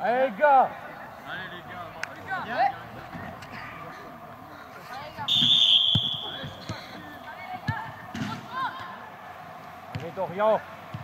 Allez les gars. Allez les gars. Allez Dorian.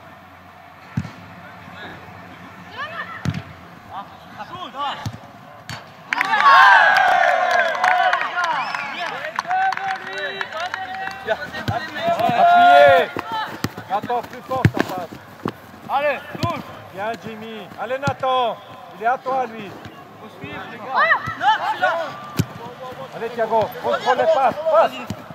Appuyez. Nathan, plus fort ça passe. Allez, touche. Bien Jimmy. Allez Nathan. Il est à toi lui. Faut suivre les gars. Allez Thiago. Contrôle les passes. Passe.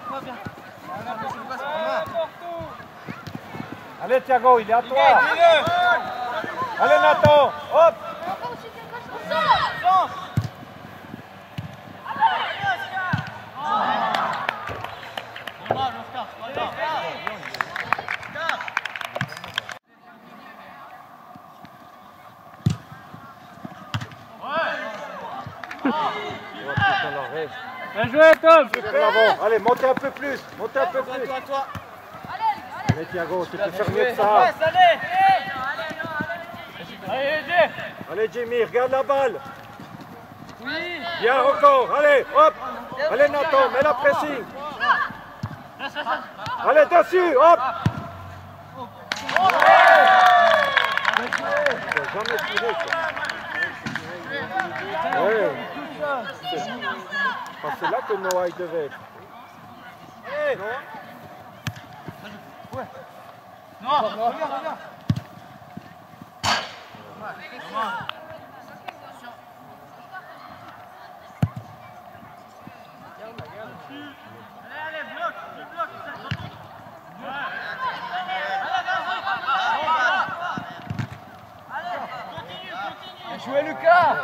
Allez Thiago, il est à toi. Allez Nathan. Hop. Bien joué Tom. Bravo. Allez, montez un peu plus. Montez un peu plus. Allez Thiago, tu peux faire mieux que ça. Allez Jimmy, regarde la balle. Oui. Bien encore. Allez, hop. Allez Nathan, mets la pressing. Allez dessus, hop. Jamais tiré ça. Ouais. C'est là que Noah il devait être. Non. Reviens. Allez, bloque. Allez, jouez Lucas.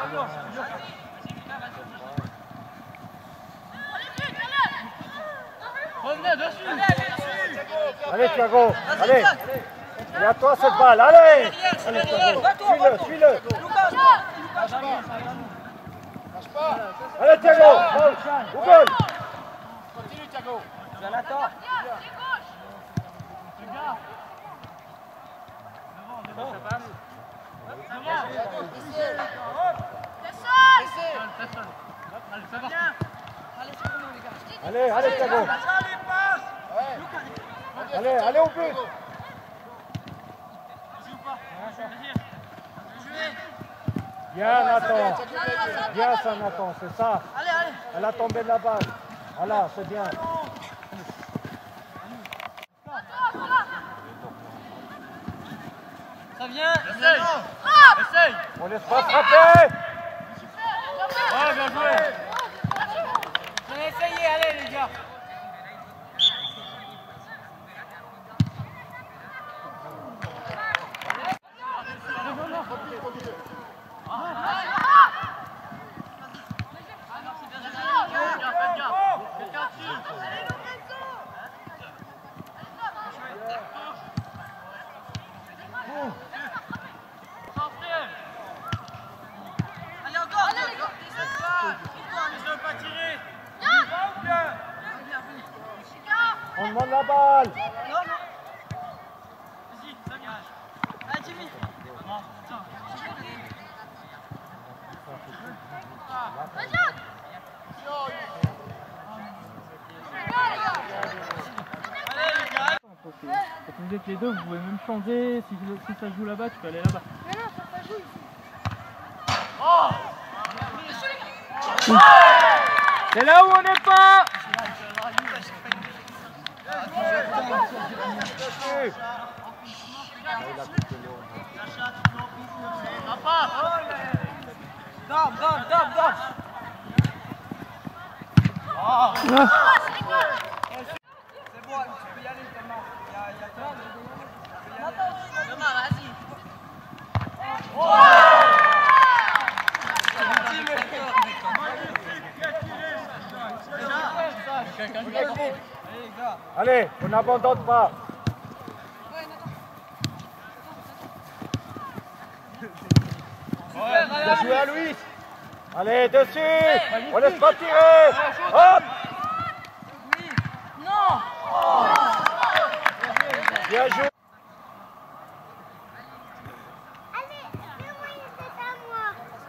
Revenez dessus. Allez Thiago, allez. Et à toi cette balle, allez. Allez Thiago, suis-le. Allez Thiago, Google. Continue Thiago. Jonathan. Allez Thiago. Allez au but. Bien Nathan. Bien ça Nathan, c'est ça. Elle a tombé de la balle. Voilà, c'est bien. Ça vient. Essaye. On laisse pas frapper. Ouais, bien joué. On a essayé, allez les gars. On demande la balle. Vas-y, ça gage. Allez, Jimmy. Quand vous êtes les deux, vous pouvez même changer. Si ça joue là-bas, tu peux aller là-bas. Mais non, ça joue ici. C'est là où on n'est pas. C'est bon, tu peux y aller Thomas. Il y a toi. Thomas, vas-y. Allez, on n'abandonne pas. Bien joué à Louis. Allez, dessus. On laisse pas tirer. Hop. Bien joué. Allez, fais-moi une tête à moi.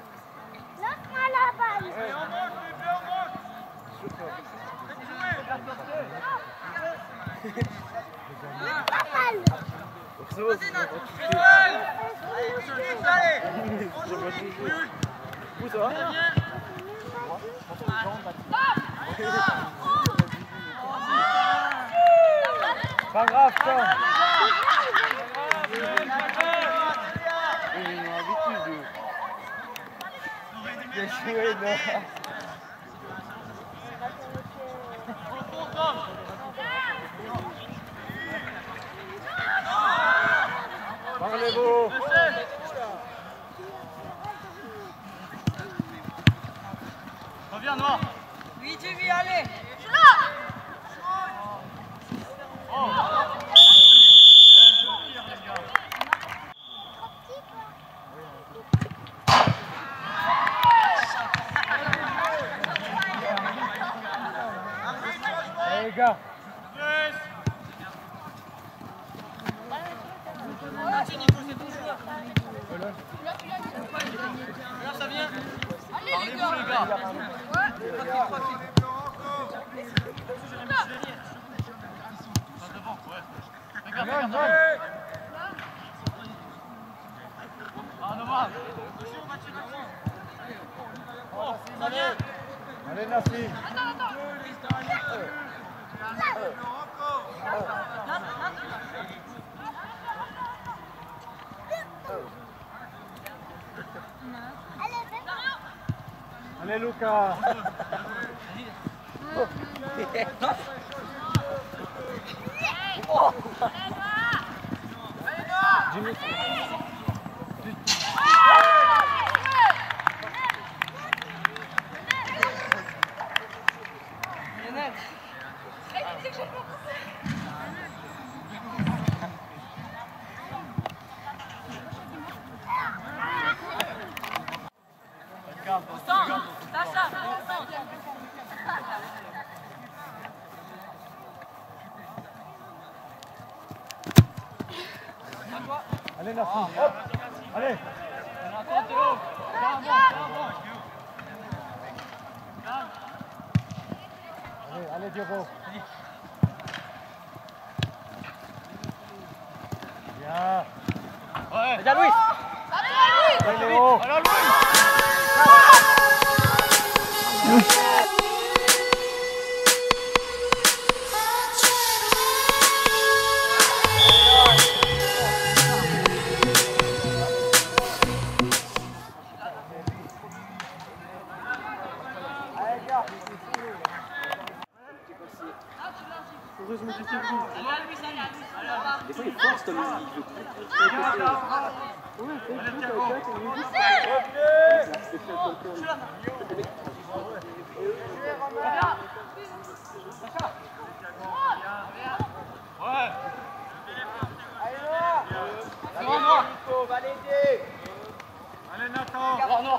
Où ça va? Pas grave, Tom. Ils ont l'habitude. Bien joué, non. Parlez-vous. Reviens, Noir. Oui, tu vis, allez. Allez, les gars. Là, ça vient. Allez, les Parlez-vous, les gars. gars. Passe devant, ouais. Regarde, regarde. Ah, Noir. Oh, ça vient. Allez, Nassim. Allez, Lucas. Jimmy. Allez, Nassim. Hop. Allez. Attends, Théo. Allez, allez, Diogo. Bien. Ouais. Regarde, Louis. Allez, Léo. Alors, Louis. Heureusement que c'est cool. Des fois, il force comme il veut. Ouais, c'est Allez, Nathan.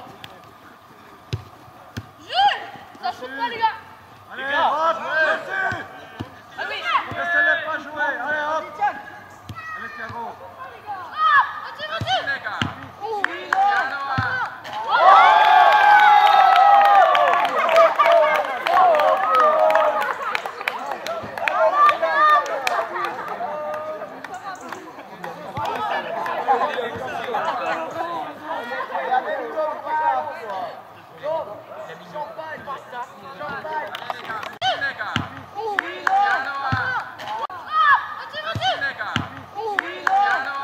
Ça saute pas, les gars. Allez, hop, dessus. Ah oui. Laissez-les pas jouer. Allez, hop. Allez, Thiago. Vas-y, vas-y.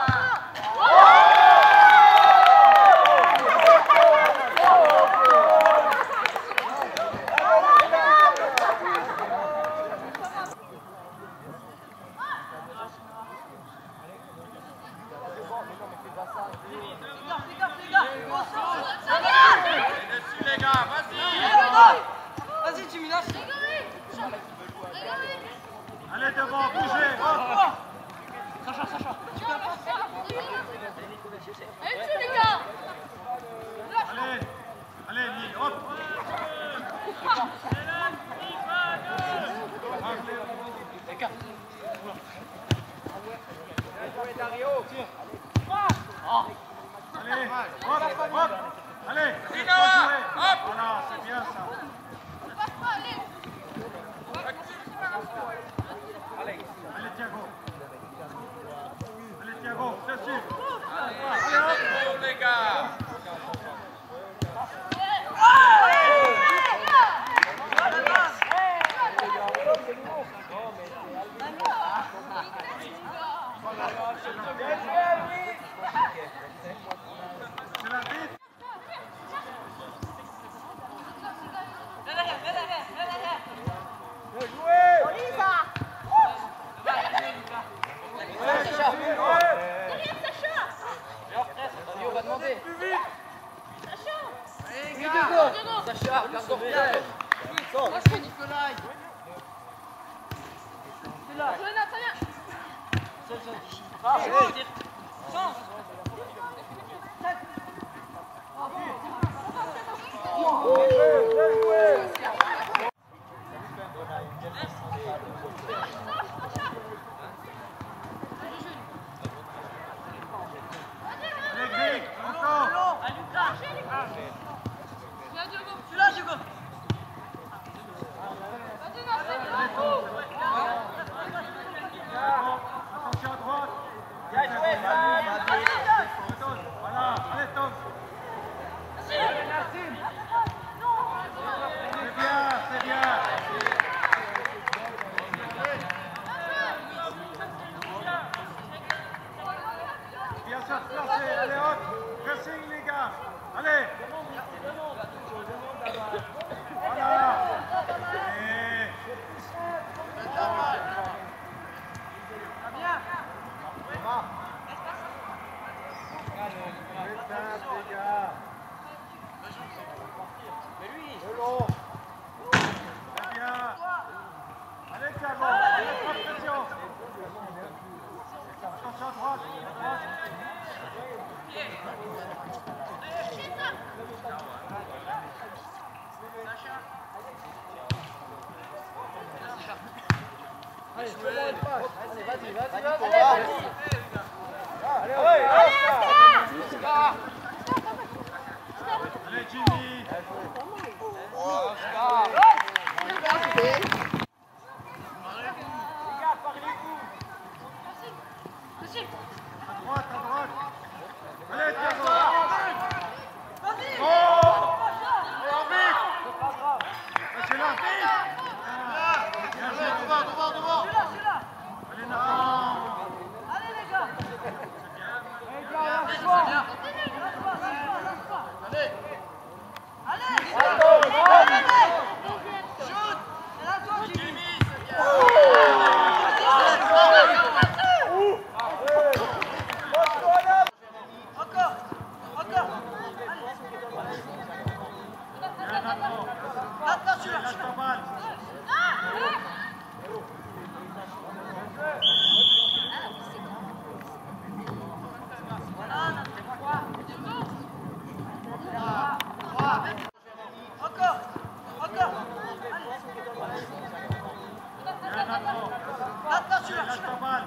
Sacha, regarde ton bien. Lâche-moi, Nicolas. C'est là. Johanna, très bien. Attention à droite. Voilà, allez Tom. C'est bien, c'est bien. Bien sûr, placé, allez hop. Pressing les gars. Allez. Voilà. Allez Thiago, allez, pas de pression. Attention à droite, Allez, vas-y. Allez Jimmy. À droite. Allez Thiago. Oh, vite. Lâchez-la. Bien joué, devant. Allez Nathan. Allez les gars. Allez. Shoot. C'est là toi Jimmy. Encore. Maintenant tu lâches ta balle. Encore. Maintenant tu lâches ta balle.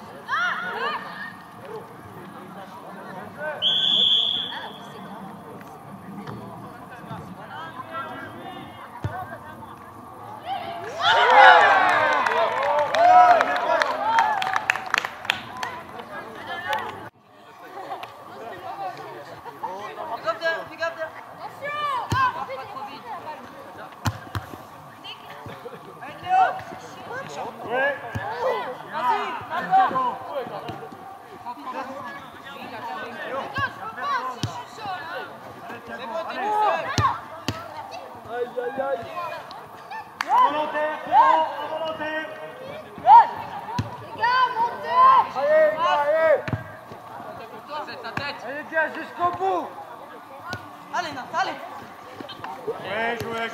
Volontaire. Les gars, montez. Allez. ta tête. Allez, tiens, jusqu'au bout. Allez, Nat, allez. Ouais, jouez.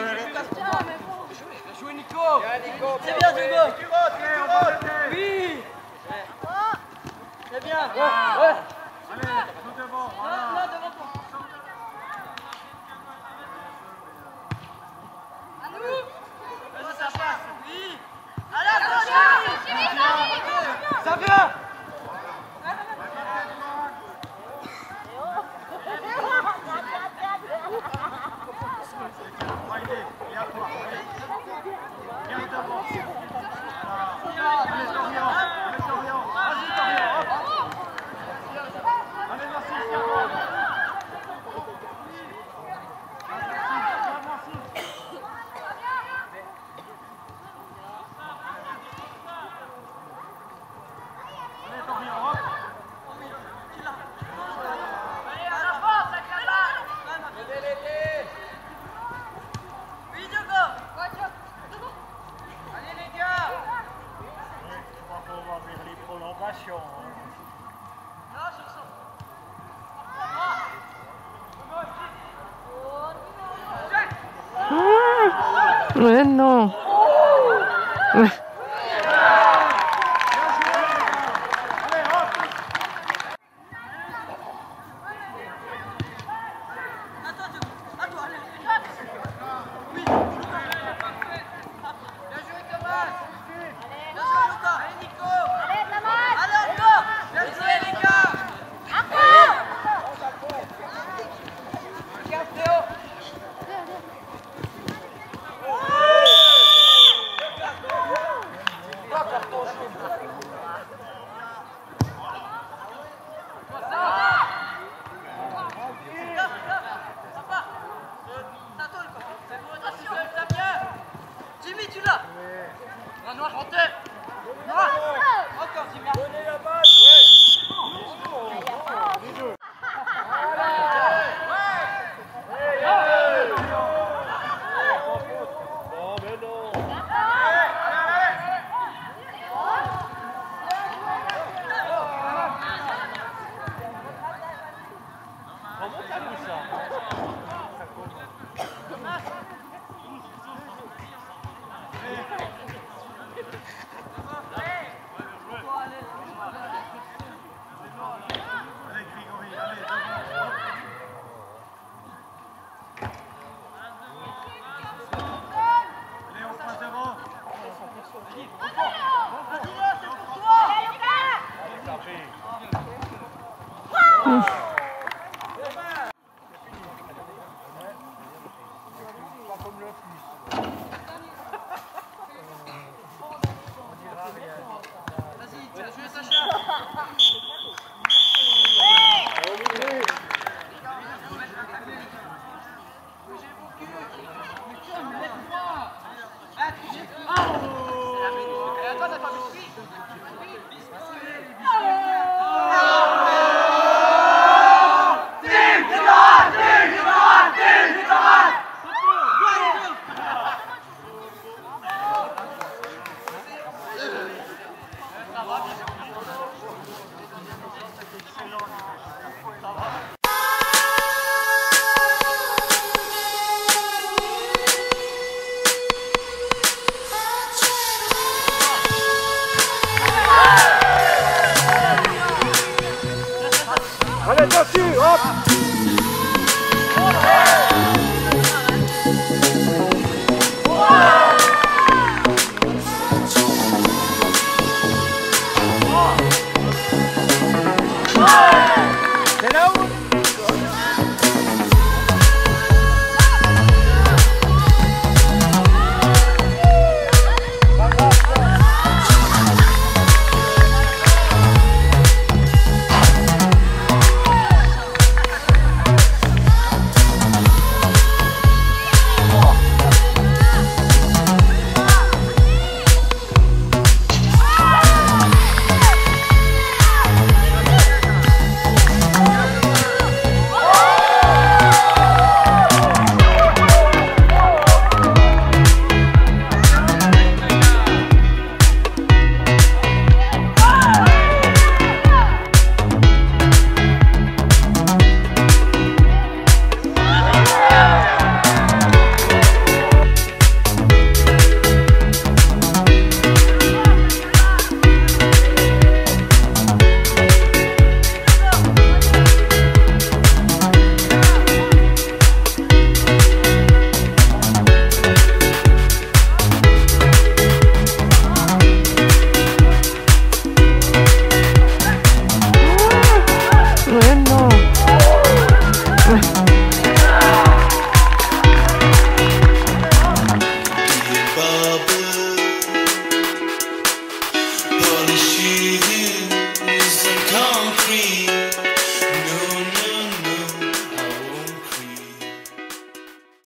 Jouez, Nico. C'est bien, Diogo. Oui. C'est bien. Allez, tout devant. Là, devant toi. À nous. Vas-y, ça passe. Oui. Allez, Ça vient. Allez, merci, Ouais, non. Ouais.